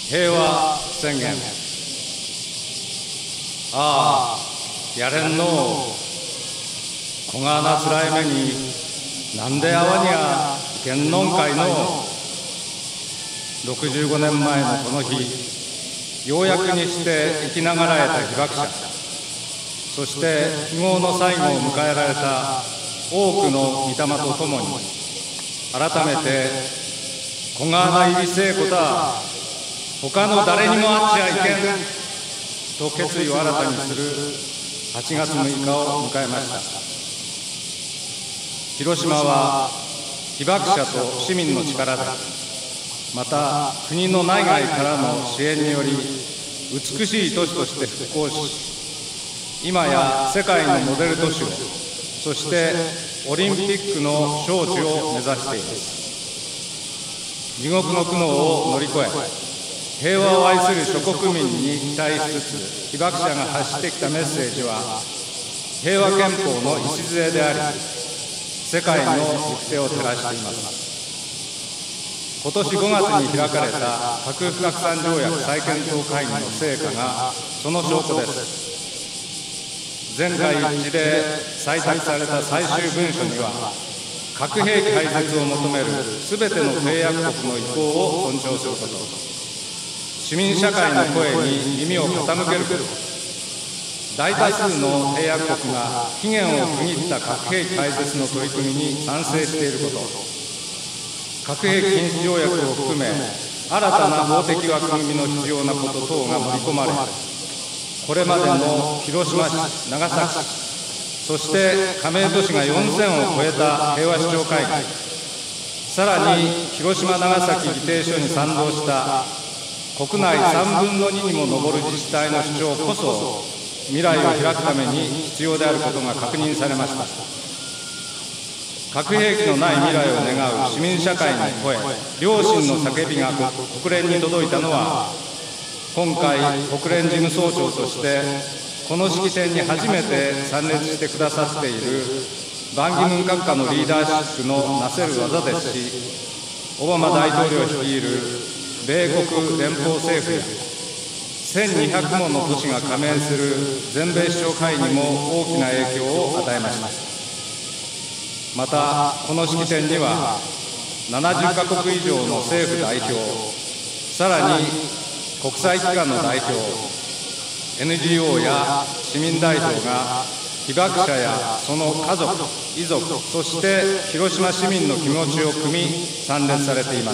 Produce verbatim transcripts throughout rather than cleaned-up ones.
平和宣言。ああ、やれんのう。こがなつらい目に、なんであわにゃいけんのんかいのう。ろくじゅうごねんまえのこの日、ようやくにして生きながらえた被爆者、そして非業の最後を迎えられた多くの御霊とともに、改めて、こがな入りせえこた、他の誰にもあっちゃいけんと決意を新たにするはちがつむいかを迎えました。広島は被爆者と市民の力で、また国の内外からの支援により美しい都市として復興し、今や世界のモデル都市を、そしてオリンピックの招致を目指しています。地獄の苦悩を乗り越え、平和を愛する諸国民に期待しつつ、被爆者が発してきたメッセージは、平和憲法の礎であり、世界の行く手を照らしています。今年ごがつに開かれた核不拡散条約再検討会議の成果がその証拠です。全会一致で採択された最終文書には、核兵器廃絶を求めるすべての締約国の意向を尊重すること、市民社会の声に耳を傾けること、大多数の締約国が期限を区切った核兵器廃絶の取り組みに賛成していること、核兵器禁止条約を含め、新たな法的枠組みの必要なこと等が盛り込まれ、これまでの広島市、長崎市、そして加盟都市がよんせんを超えた平和首長会議、さらに広島、長崎議定書に賛同した国内さんぶんのににも上る自治体の主張こそ、未来を開くために必要であることが確認されました。核兵器のない未来を願う市民社会の声、良心の叫びが国連に届いたのは、今回、国連事務総長として、この式典に初めて参列してくださっているバン・キムン閣下のリーダーシップのなせる技ですし、オバマ大統領率いる米国連邦政府や、せんにひゃくもの都市が加盟する全米首長会にも大きな影響を与えました。また、この式典には、ななじゅっかこく以上の政府代表、さらに国際機関の代表、エヌジーオー や市民代表が被爆者やその家族、遺族、そして広島市民の気持ちを汲み参列されています。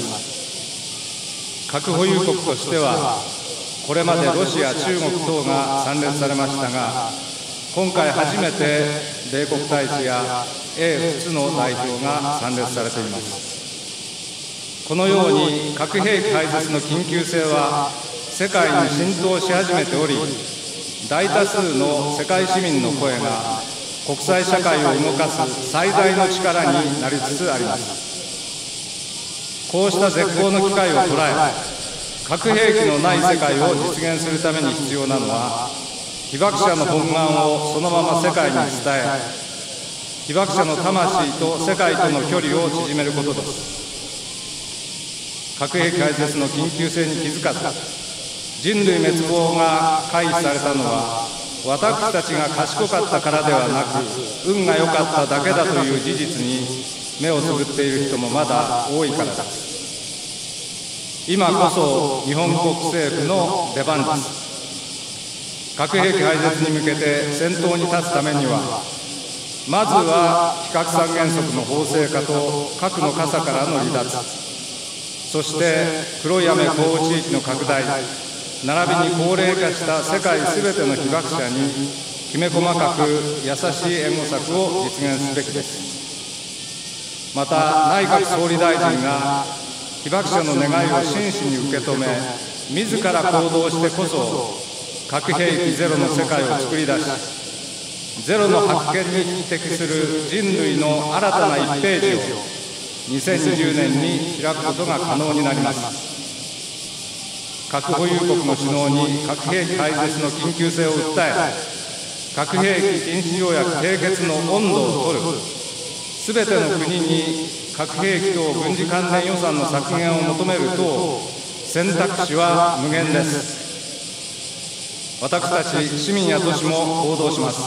核保有国としては、これまでロシア、中国等が参列されましたが、今回初めて米国大使や英仏の代表が参列されています。このように核兵器廃絶の緊急性は世界に浸透し始めており、大多数の世界市民の声が国際社会を動かす最大の力になりつつあります。こうした絶好の機会を捉え、核兵器のない世界を実現するために必要なのは、被爆者の本願をそのまま世界に伝え、被爆者の魂と世界との距離を縮めることです。核兵器廃絶の緊急性に気づかず、人類滅亡が回避されたのは、私たちが賢かったからではなく、運が良かっただけだという事実に目をつぶっている人もまだ多いからです。今こそ日本国政府の出番です。核兵器廃絶に向けて先頭に立つためには、まずは非核三原則の法制化と核の傘からの離脱、そして黒い雨降雨地域の拡大、並びに高齢化した世界すべての被爆者にきめ細かく優しい援護策を実現すべきです。また、内閣総理大臣が被爆者の願いを真摯に受け止め、自ら行動してこそ核兵器ゼロの世界を作り出し、ゼロの発見に匹敵する人類の新たないちページをにせんにじゅうねんに開くことが可能になります。核保有国の首脳に核兵器廃絶の緊急性を訴え、核兵器禁止条約締結の温度を取る、すべての国に核兵器等軍事関連予算の削減を求める等、 選択肢は無限です。私たち市民や都市も行動します。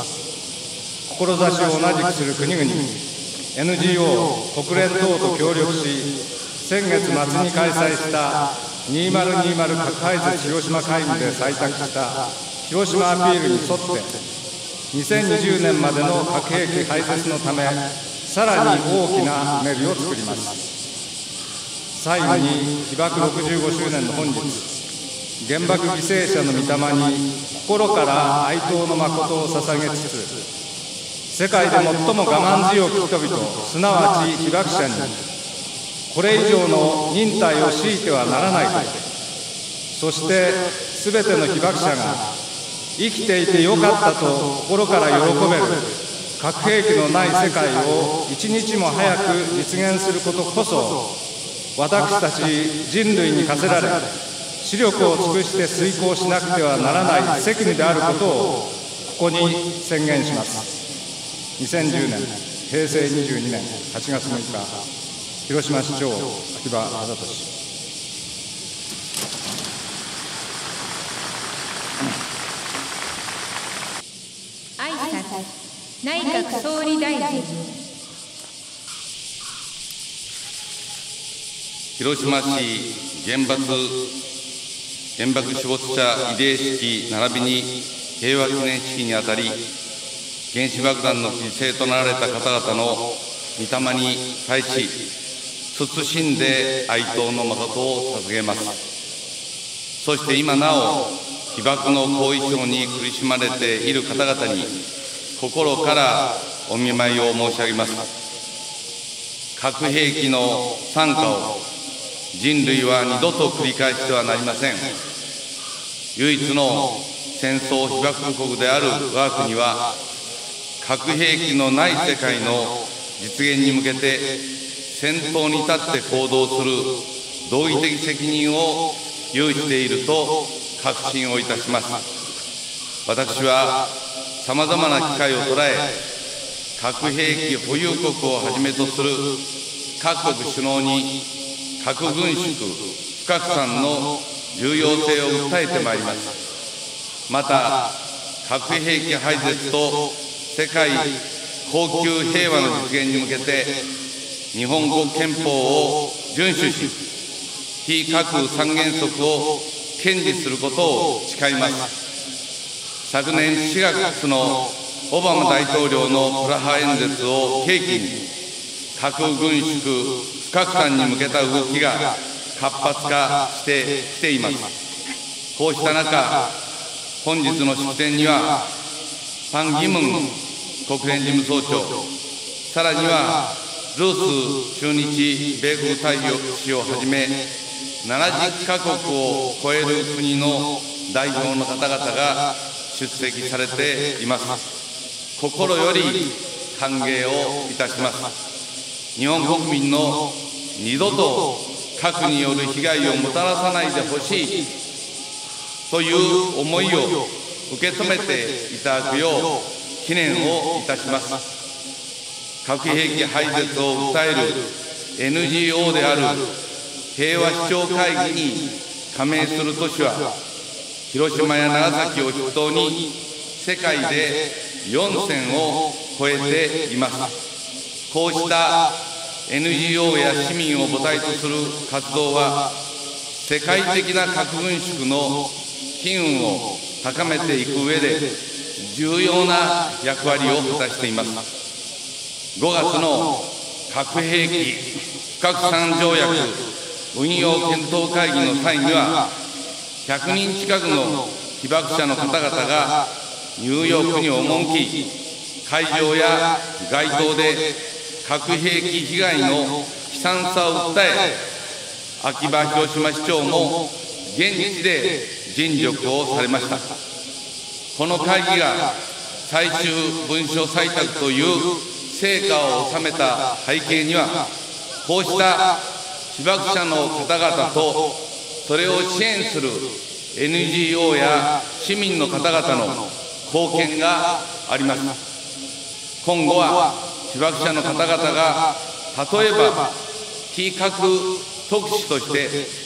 志を同じくする国々、エヌジーオー、国連等と協力し、先月末に開催したにせんにじゅう核廃絶広島会議で採択した広島アピールに沿って、にせんにじゅうねんまでの核兵器廃絶のため、さらに大きなうねりを作ります。最後に、被爆ろくじゅうごしゅうねんの本日、原爆犠牲者の御霊に心から哀悼の誠を捧げつつ、世界で最も我慢強き人々、すなわち被爆者に、これ以上の忍耐を強いてはならないと、そしてすべての被爆者が生きていてよかったと心から喜べる核兵器のない世界を一日も早く実現することこそ、私たち人類に課せられ、視力を尽くして遂行しなくてはならない責務であることをここに宣言します。にせんじゅうねん、へいせいにじゅうにねんはちがつむいか、広島市長、秋葉忠俊。 挨拶、内閣総理大臣。 広島市原爆原爆死没者慰霊式並びに平和記念式にあたり、原子爆弾の犠牲となられた方々の御霊に対し、謹んで哀悼の誠を捧げます。そして今なお、被爆の後遺症に苦しまれている方々に、心からお見舞いを申し上げます。核兵器の惨禍を人類は二度と繰り返してはなりません。唯一の戦争被爆国である我が国は、核兵器のない世界の実現に向けて先頭に立って行動する道義的責任を有していると確信をいたします。私はさまざまな機会を捉え、核兵器保有国をはじめとする各国首脳に核軍縮・不拡散の重要性を訴えてまいります。また、核兵器廃絶と世界恒久平和の実現に向けて、日本国憲法を遵守し、非核三原則を堅持することを誓います。昨年しがつのオバマ大統領のプラハ演説を契機に、核軍縮・不拡散に向けた動きが活発化してきています。こうした中、本日の式典には、パン・ギムン国連事務総長、さらにはルース駐日米国大使をはじめ、ななじゅっかこくを超える国の代表の方々が出席されています。心より歓迎をいたします。日本国民の二度と核による被害をもたらさないでほしいという思いを受け止めていただくよう祈念をいたします。核兵器廃絶を訴える エヌジーオー である平和首長会議に加盟する都市は、広島や長崎を筆頭に世界でよんせんを超えています。こうした エヌジーオー や市民を母体とする活動は、世界的な核軍縮の機運を高めていく上で重要な役割を果たしています。ごがつの核兵器不拡散条約運用検討会議の際には、ひゃくにん近くの被爆者の方々がニューヨークに赴き、会場や街頭で核兵器被害の悲惨さを訴え、秋葉広島市長も現地で尽力をされました。この会議が最終文書採択という成果を収めた背景には、こうした被爆者の方々とそれを支援する エヌジーオー や市民の方々の貢献があります。今後は被爆者の方々が例えば非核特使として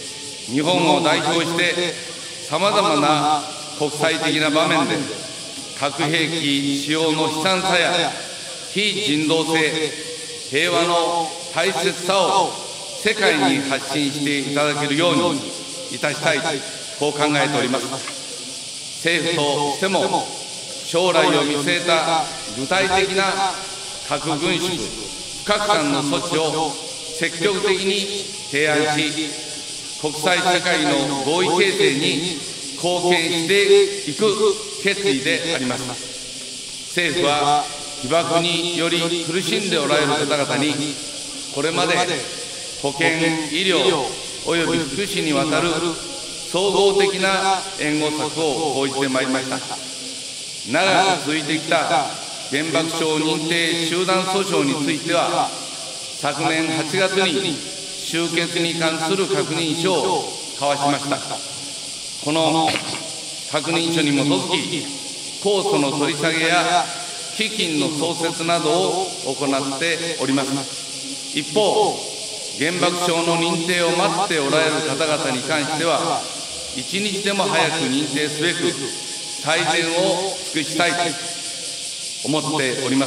日本を代表してさまざまな国際的な場面で核兵器使用の悲惨さや非人道性、平和の大切さを世界に発信していただけるようにいたしたい、こう考えております。政府としても将来を見据えた具体的な核軍縮・不拡散の措置を積極的に提案し、国際社会の合意形成に貢献していく決意であります。政府は被爆により苦しんでおられる方々に、これまで保健、医療および福祉にわたる総合的な援護策を講じてまいりました。長く続いてきた原爆症認定集団訴訟については、昨年はちがつに終結に関する確認書を交わしました。この確認書に基づき、控訴の取り下げや基金の創設などを行っております。一方、原爆症の認定を待っておられる方々に関しては、一日でも早く認定すべく最善を尽くしたいと思っております。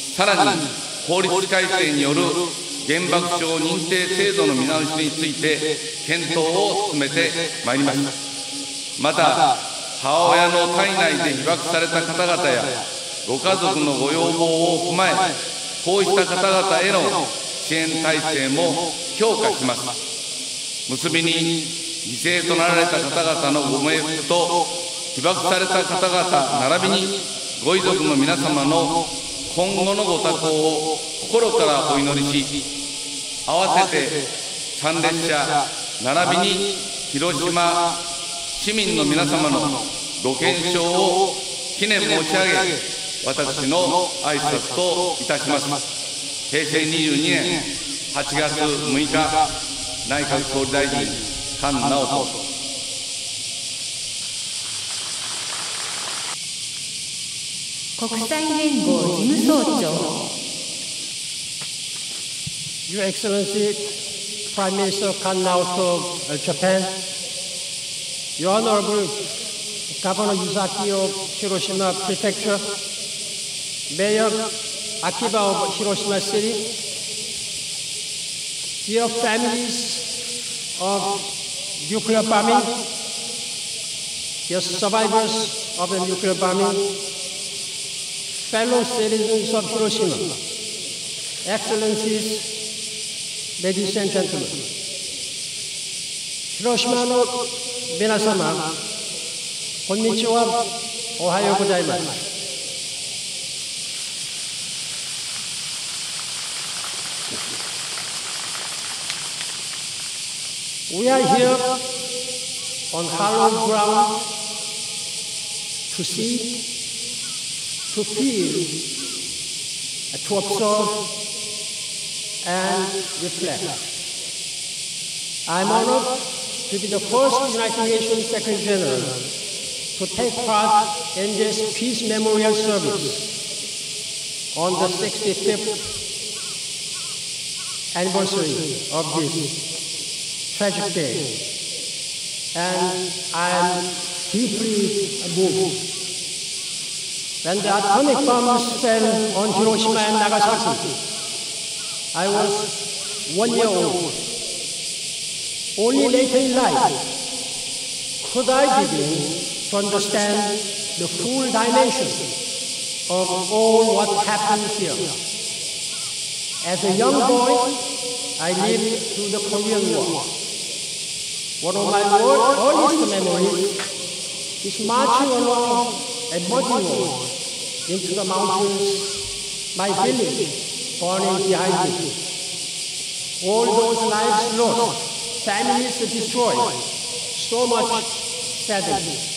さらに、法律改正による原爆症認定制度の見直しについて検討を進めてまいります。また、母親の体内で被爆された方々やご家族のご要望を踏まえ、こうした方々への支援体制も強化します。結びに、犠牲となられた方々のご冥福と被爆された方々並びにご遺族の皆様の今後のご多幸を心からお祈りし、合わせて参列者並びに広島市民の皆様のご健勝を記念申し上げ、私の挨拶といたします。へいせいにじゅうにねんはちがつむいか、内閣総理大臣、菅直人。 国際連合事務総長。 Your Excellency, Prime Minister Kan Naoto of Japan, Your Honorable Governor Yuzaki of Hiroshima Prefecture, Mayor Akiba of Hiroshima City, dear families of nuclear bombing, dear survivors of the nuclear bombing, fellow citizens of Hiroshima, Excellencies, Ladies and gentlemen, 広島の皆様、こんにちは、おはようございます。We are here on hallowed ground to see, to feel, to observe, and reflect. I am honored to be the first United Nations Secretary General to take part in this Peace Memorial Service on the sixty-fifth anniversary of this tragic day. And I am deeply moved. When the atomic bombs fell on Hiroshima and Nagasaki, I was one year old. Only later in life could I begin to understand the full dimension of all what happened here. As a young boy, I lived through the Korean War. One of my earliest memories is marching along a muddy road into the mountains, my village burning behind me. All those lives lost, families destroyed, so much sadness.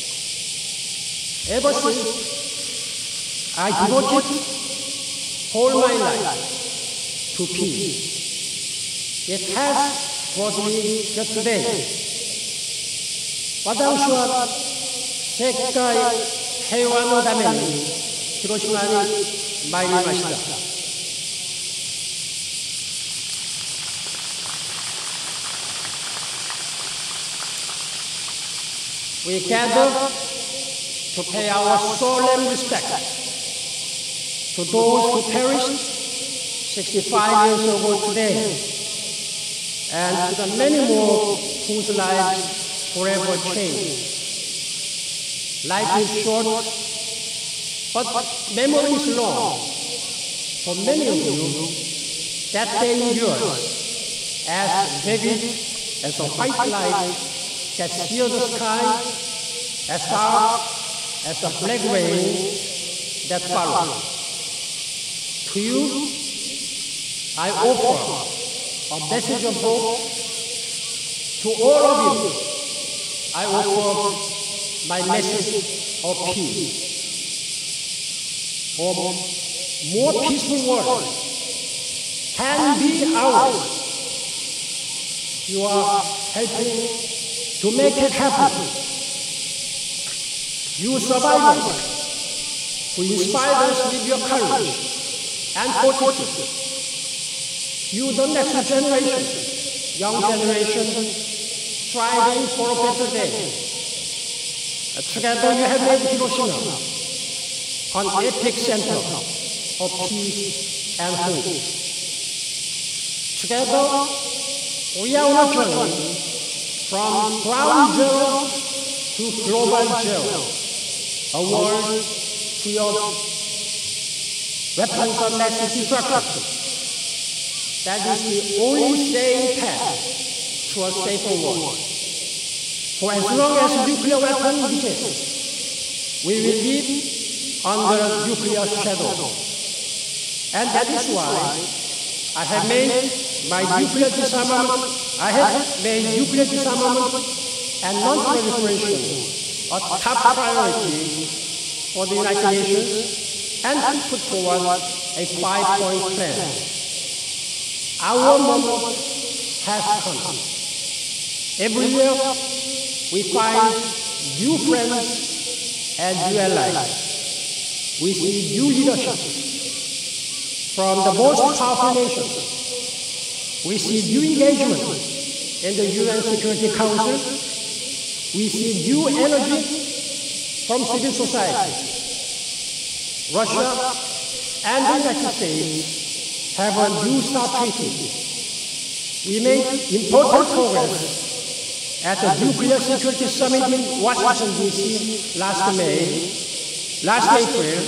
Ever since, I devoted all my life to peace. It has brought me here today. 私は世界平和のために広島に参りました。 we gather to pay our solemn respect to those who perished sixty-five years ago today, and to the many more whose lives forever changed. Life is short, but memory is long. For many of you, that day endures as vivid as a white light that seals the sky, as dark as the black rain that follows. To you, I offer a message of hope. To all of you, I offer my message of peace. A more peaceful world can be ours. You are helping to make it happen. You survivors who inspire us with your courage and fortitude. You, the next generation, young generation, striving for a better day. Together you have made Hiroshima an epic center of peace and hope. Together we are on a journey from ground zero to global zero, a world free of weapons of mass destruction. That is the only safe path to a safer world. For as long as nuclear weapons exist, we will live under nuclear shadow. And that is why I have made my nuclear disarmament, I have made nuclear disarmament and non-proliferation a top priority for the United Nations, and put forward a five-point plan. Our moment has come. Every year, we find new friends and new allies. We see new leadership from the most powerful nations. We see new engagement in the U N Security Council. We see new energy from civil society. Russia and the United States have a new START treaty. We made important progress at the Nuclear Security Summit in Washington, D C last May, last April,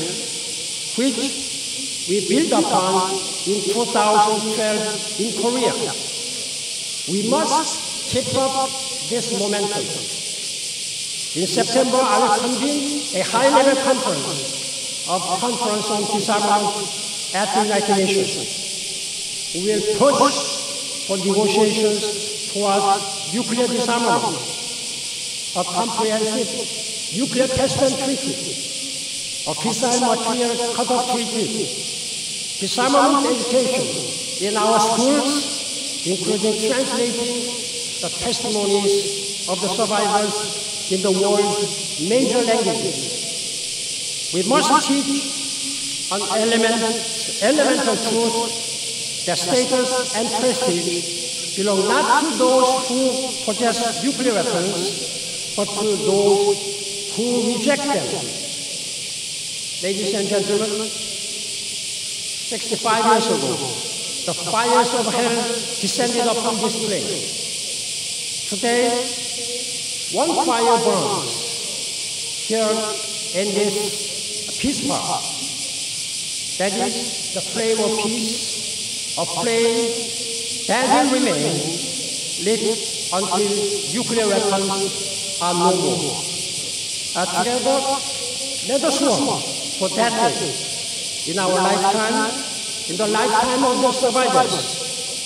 which we built upon in two thousand twelve in Korea. We must keep up this momentum. In September, I will convene a high-level conference of Conference on Disarmament at the United Nations. We will push for negotiations toward nuclear disarmament, a comprehensive nuclear test ban treaty, a fissile material cut-off treaty, disarmament education in our schools, including translating the testimonies of the survivors in the world's major languages. We must teach an element, elemental truth that status and prestige belong not to those who possess nuclear weapons, but to those who reject them. Ladies and gentlemen, sixty-five years ago, the fires of hell descended upon this place. Today, one fire burns here in this peace park. That is the flame of peace, a flame that will remain lit until nuclear weapons are no more. Uh, together, let us work for that day in our lifetime, in the lifetime of the survivors.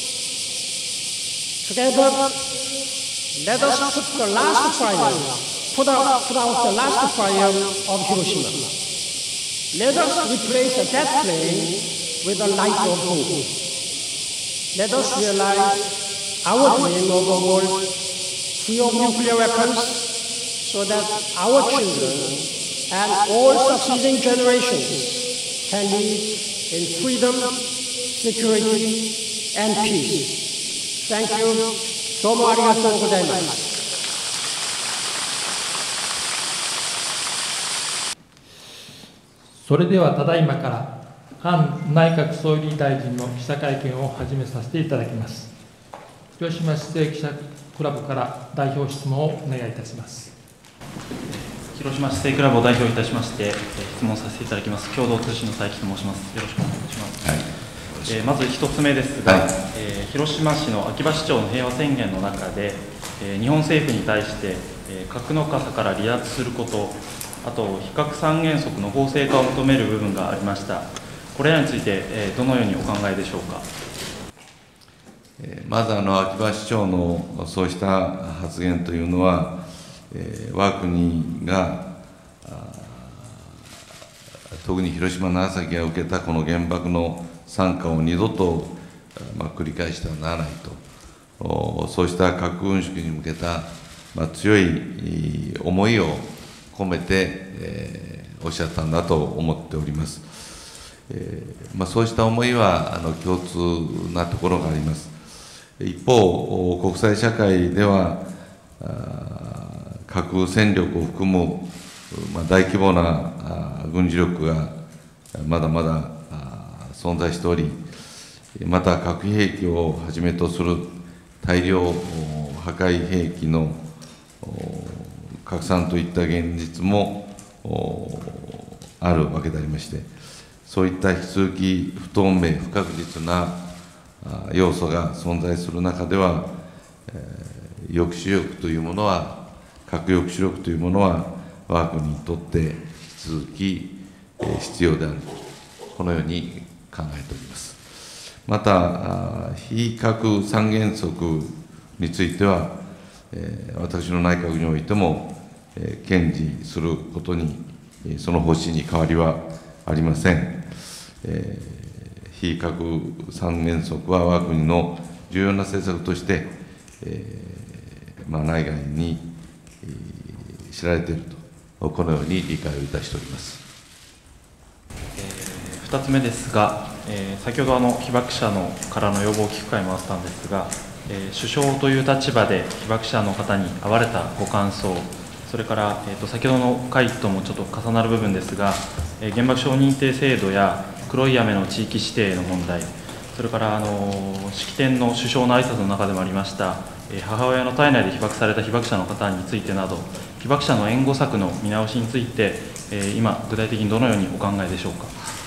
Together, let us put the last fire, put out, put out the last fire of Hiroshima. Let us replace that flame with the light of hope. Let us realize our dream of a world free of nuclear weapons so that our children and all succeeding generations can live in freedom, security, and peace. Thank you. どうもありがとうございます。 それではただいまから韓内閣総理大臣の記者会見を始めさせていただきます。広島市政記者クラブから代表質問をお願いいたします。 広島市政クラブを代表いたしまして、質問させていただきます。共同通信の佐伯と申します。よろしくお願いします。はい、えー、まず一つ目ですが、はい、えー、広島市の秋葉市長の平和宣言の中で、えー、日本政府に対して、えー、核の傘から離脱すること、あと非核三原則の法制化を求める部分がありました。これらについて、えー、どのようにお考えでしょうか。 まずあの秋葉市長のそうした発言というのは、えー、我が国が特に広島、長崎が受けたこの原爆の惨禍を二度と、まあ、繰り返してはならないと、そうした核軍縮に向けた、まあ、強い思いを込めて、えー、おっしゃったんだと思っております。えーまあ、そうした思いはあの共通なところがあります。一方、国際社会では、核戦力を含む、まあ、大規模な軍事力がまだまだ存在しており、また核兵器をはじめとする大量破壊兵器の拡散といった現実もあるわけでありまして、そういった引き続き不透明、不確実な要素が存在する中では、抑止力というものは、核抑止力というものは、我が国にとって引き続き必要である、このように考えております。また、非核三原則については、私の内閣においても堅持することに、その方針に変わりはありません。非核三原則は我が国の重要な政策として、えーまあ、内外に知られていると、このように理解をいたしております。 えー、ふたつめですが、えー、先ほどあの被爆者のからの要望を聞く会もあったんですが、えー、首相という立場で被爆者の方に会われたご感想、それから、えー、と先ほどの会ともちょっと重なる部分ですが、えー、原爆承認定制度や黒い雨の地域指定の問題、それからあの式典の首相の挨拶の中でもありました、えー、母親の体内で被爆された被爆者の方についてなど、被爆者の援護策の見直しについて、えー、今、具体的にどのようにお考えでしょうか。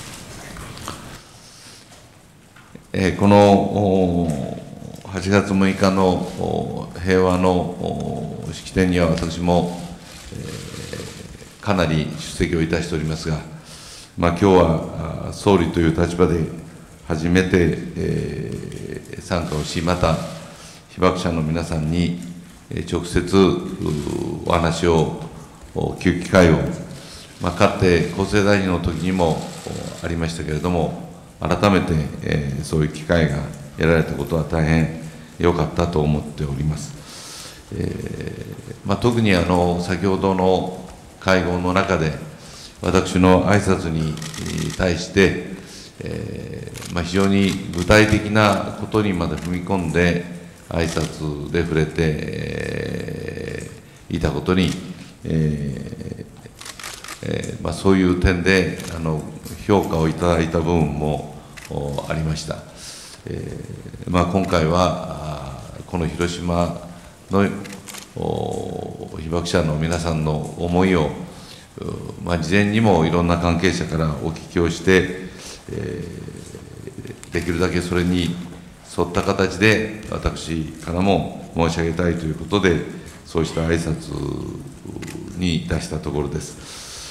えー、このはちがつむいかの平和の式典には、私も、えー、かなり出席をいたしておりますが、まあ、今日は総理という立場で初めて、えー、参加をし、また被爆者の皆さんに直接お話を聞く機会を、まあ、かつて厚生大臣の時にもありましたけれども、改めて、えー、そういう機会が得られたことは大変良かったと思っております。えーまあ、特にあの先ほどの会合の中で、私の挨拶に対して、えーまあ、非常に具体的なことにまで踏み込んで、挨拶で触れて、えー、いたことに、えーえーまあ、そういう点であの評価をいただいた部分もありました。えーまあ、今回は、この広島の被爆者の皆さんの思いを、まあ、事前にもいろんな関係者からお聞きをして、えー、できるだけそれに沿った形で私からも申し上げたいということで、そうした挨拶に出したところです。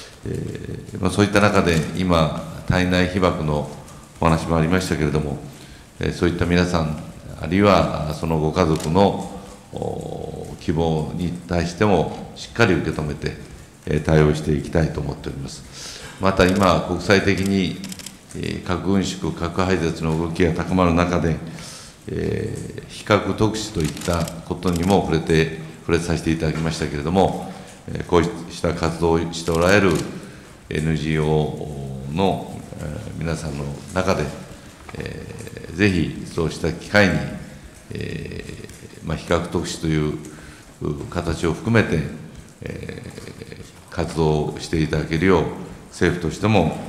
えーまあ、そういった中で今、体内被爆のお話もありましたけれども、えー、そういった皆さん、あるいはそのご家族の希望に対してもしっかり受け止めて、対応していきたいと思っております。また今、国際的に核軍縮、核廃絶の動きが高まる中で、えー、非核特使といったことにも触れて、触れさせていただきましたけれども、こうした活動をしておられる エヌジーオー の皆さんの中で、えー、ぜひそうした機会に、えーまあ、非核特使という形を含めて、えー、活動していただけるよう、政府としても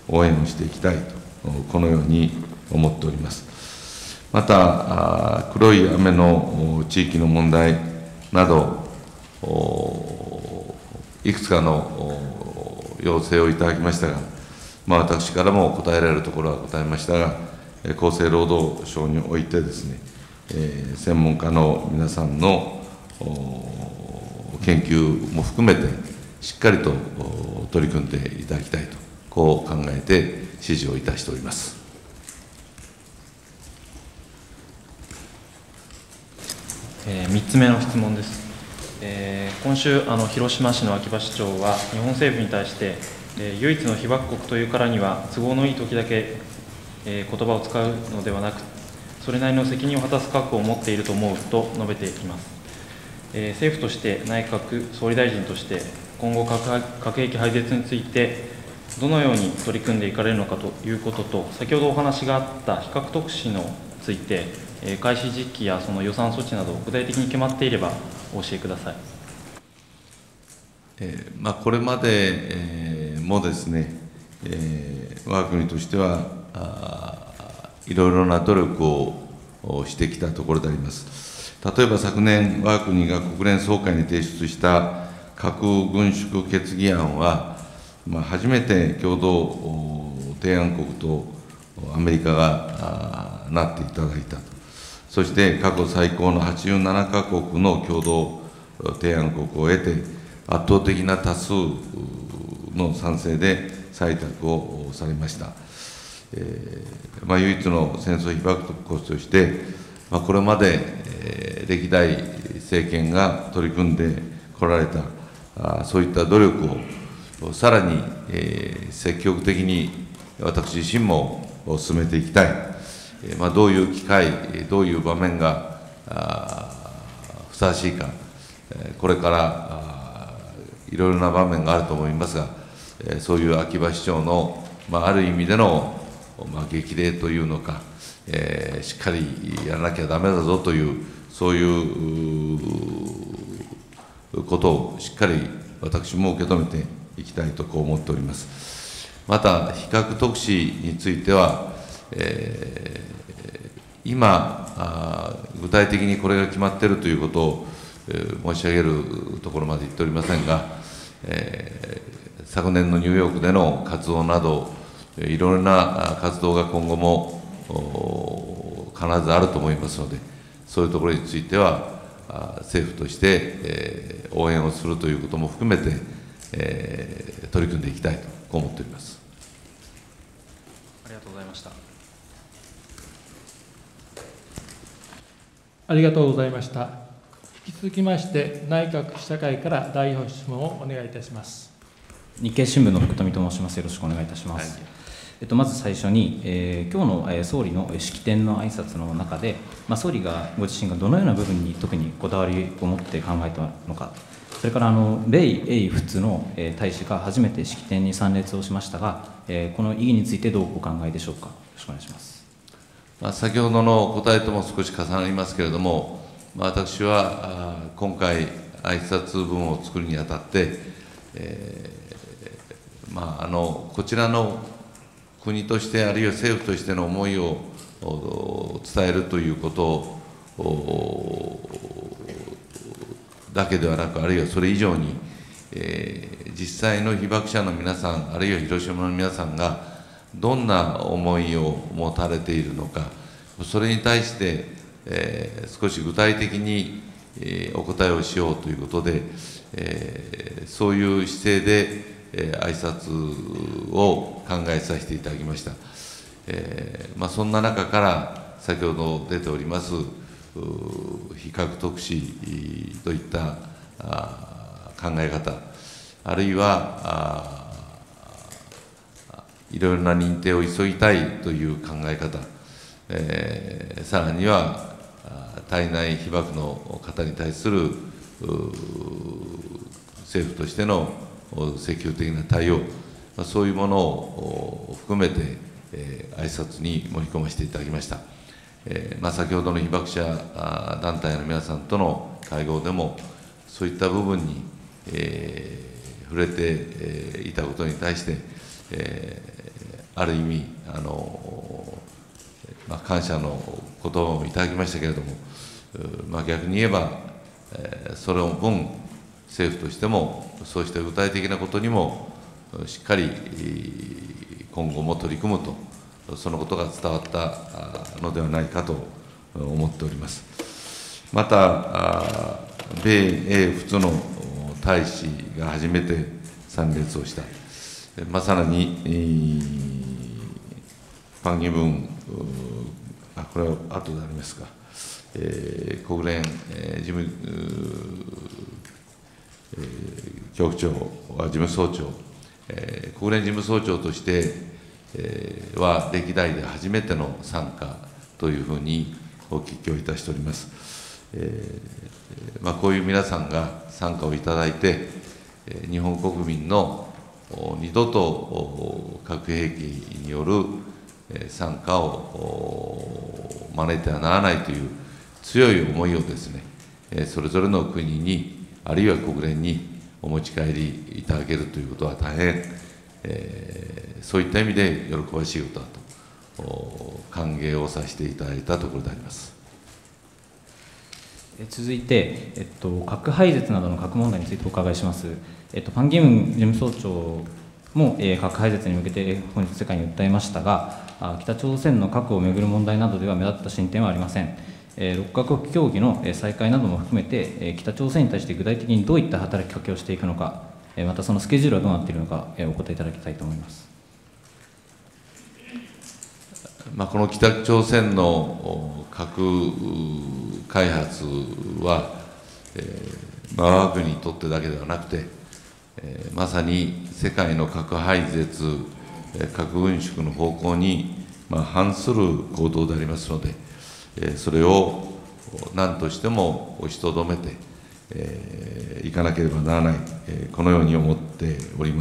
応援をしていきたいと、このように思っております。また、黒い雨の地域の問題など、いくつかの要請をいただきましたが、まあ、私からも答えられるところは答えましたが、厚生労働省においてですね、えー、専門家の皆さんの研究も含めて、しっかりと取り組んでいただきたいと、こう考えて指示をいたしております。 えー、みっつめの質問です。えー、今週あの、広島市の秋葉市長は、日本政府に対して、えー、唯一の被爆国というからには、都合のいい時だけ、えー、言葉を使うのではなく、それなりの責任を果たす覚悟を持っていると思うと述べています。えー、政府として内閣総理大臣として、今後核、核兵器廃絶について、どのように取り組んでいかれるのかということと、先ほどお話があった非核特使について、えー、開始時期やその予算措置など、具体的に決まっていればお教えください。 えーまあ、これまで、えー、もですね、えー、我が国としてはあ、いろいろな努力をしてきたところであります。例えば昨年、我が国が国連総会に提出した核軍縮決議案は、まあ、初めて共同提案国とアメリカがなっていただいたと、そして過去最高のはちじゅうななかこくの共同提案国を得て、圧倒的な多数の賛成で採択をされました。えーまあ、唯一の戦争被爆国として、まあ、これまで、えー、歴代政権が取り組んでこられた、あそういった努力をさらに、えー、積極的に私自身も進めていきたい、えーまあ、どういう機会、どういう場面がふさわしいか、これからいろいろな場面があると思いますが、そういう秋葉市長の、まあ、ある意味での、まあ、激励というのか、えー、しっかりやらなきゃだめだぞという、そういうことをしっかり私も受け止めていきたいとこう思っております。また、非核特使については、えー、今、具体的にこれが決まっているということを、えー、申し上げるところまで言っておりませんが、えー、昨年のニューヨークでの活動など、いろいろな活動が今後も必ずあると思いますので、そういうところについては、政府として、えー、応援をするということも含めて、えー、取り組んでいきたいとこう思っております。 ありがとうございました。 ありがとうございました。引き続きまして、内閣記者会から代表質問をお願いいたします。 日経新聞の福富と申します。よろしくお願いいたします。はい、えっと、まず最初に、えー、今日の、えー、総理の式典の挨拶の中で、まあ、総理がご自身がどのような部分に特にこだわりを持って考えたのか、それからあの米英仏の、えー、大使が初めて式典に参列をしましたが、えー、この意義についてどうお考えでしょうか。よろしくお願いします。 まあ、先ほどの答えとも少し重なりますけれども、まあ、私はあ今回、挨拶文を作るにあたって、えーまあ、あのこちらの国として、あるいは政府としての思いを伝えるということだけではなく、あるいはそれ以上に、えー、実際の被爆者の皆さん、あるいは広島の皆さんが、どんな思いを持たれているのか、それに対して、えー、少し具体的に、えー、お答えをしようということで、えー、そういう姿勢で、えー、挨拶を考えさせていただきました。えーまあ、そんな中から、先ほど出ております、非核特使といったあ考え方、あるいは、いろいろな認定を急ぎたいという考え方、えー、さらには体内被爆の方に対する政府としての積極的な対応、そういうものを含めて、えー、挨拶に盛り込ませていただきました。えーまあ、先ほどの被爆者団体の皆さんとの会合でも、そういった部分に、えー、触れていたことに対して、えある意味あの、まあ、感謝の言葉もいただきましたけれども、まあ、逆に言えば、えー、それを分政府としてもそうした具体的なことにもしっかり今後も取り組むと、そのことが伝わったのではないかと思っております。また、米英仏の大使が初めて参列をした、まあ、さらに、えー、パン・ギムン、あこれは後でありますか、えー、国連、えー、事務、えー、局長、事務総長、えー、国連事務総長として、えー、は歴代で初めての参加というふうにお聞きをいたしております。えーまあ、こういう皆さんが参加をいただいて、日本国民の二度と核兵器による参加を招いてはならないという強い思いをですね、それぞれの国に、あるいは国連にお持ち帰りいただけるということは大変、えー、そういった意味で喜ばしいことだと歓迎をさせていただいたところであります。 続いて、えっと、核廃絶などの核問題についてお伺いします。えっと、パン・ギムン事務総長も、えー、核廃絶に向けて本日世界に訴えましたが、あ北朝鮮の核をめぐる問題などでは目立った進展はありません。えー、ろっかこく協議の再開なども含めて、えー、北朝鮮に対して具体的にどういった働きかけをしていくのか、えー、またそのスケジュールはどうなっているのか、えー、お答えいただきたいと思います。 まあ、この北朝鮮の核開発は、えーまあ、我が国にとってだけではなくて、えー、まさに世界の核廃絶、核軍縮の方向に、まあ、反する行動でありますので、えー、それを何としても押しとどめてい、えー、かなければならない、えー、このように思っております。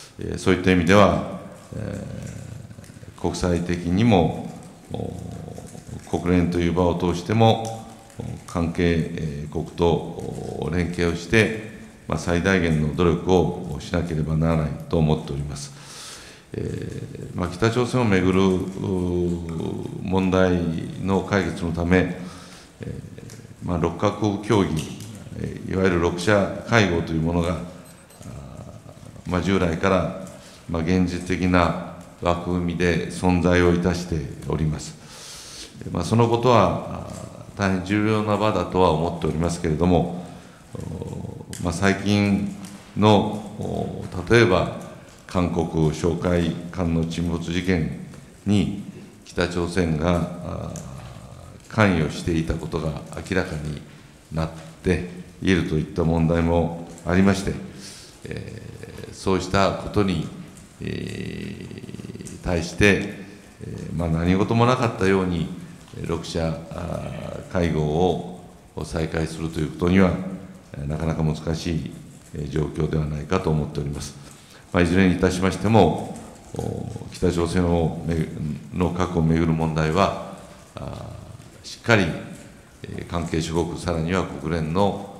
えー、そういった意味では、えー、国際的にも国連という場を通しても関係国と連携をして、まあ、最大限の努力をしなければならないと思っております。えーまあ、北朝鮮をめぐる問題の解決のため、えーまあ、ろっかこく協議、いわゆるろく者会合というものが、まあ、従来から、まあ、現実的な枠組みで存在をいたしております。まあ、そのことは大変重要な場だとは思っておりますけれども、まあ、最近の例えば韓国哨戒艦の沈没事件に北朝鮮が関与していたことが明らかになっているといった問題もありまして、えー、そうしたことに、えー、対して、えーまあ、何事もなかったようにろく者会合を再開するということにはなかなか難しい状況ではないかと思っております。まあ、いずれにいたしましても、北朝鮮の核をめぐる問題は、しっかり関係諸国、さらには国連の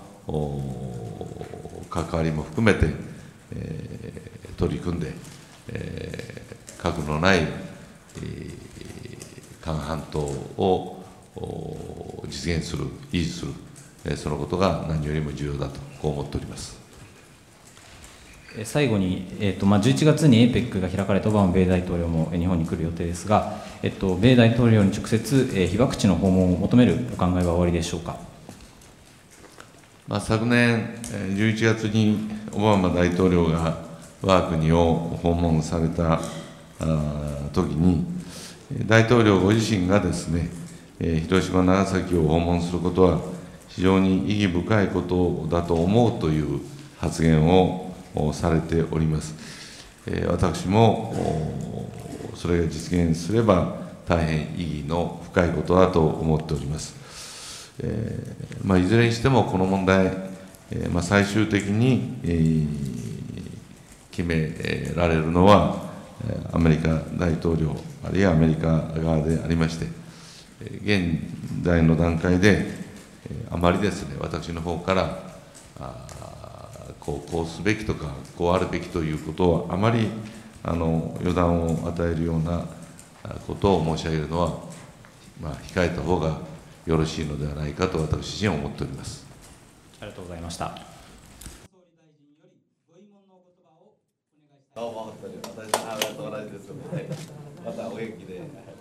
関わりも含めて取り組んで、核のない韓半島を実現する、維持する、そのことが何よりも重要だと、こう思っております。 最後に、えーとまあ、じゅういちがつに エーペック が開かれたオバマ米大統領も日本に来る予定ですが、えっと、米大統領に直接、えー、被爆地の訪問を求めるお考えはおありでしょうか。 まあ、昨年じゅういちがつにオバマ大統領が我が国を訪問された時に、大統領ご自身がですね、広島、長崎を訪問することは非常に意義深いことだと思うという発言をされております。私もそれが実現すれば大変意義の深いことだと思っております。えーまあ、いずれにしてもこの問題、えーまあ、最終的に、えー、決められるのはアメリカ大統領あるいはアメリカ側でありまして、現在の段階であまりですね、私の方からあこうこうすべきとかこうあるべきということはあまりあの予断を与えるようなことを申し上げるのは、まあ、控えた方がよろしいのではないかと私自身は思っております。 ありがとうございました。 どうも、本当に私、ありがとうございます。またお元気で。